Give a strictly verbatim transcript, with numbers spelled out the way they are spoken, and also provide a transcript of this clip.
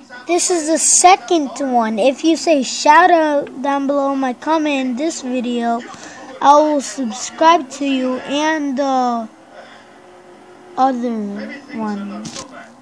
This is the second one. If you say shout out down below my comment in this video, I will subscribe to you and the other one.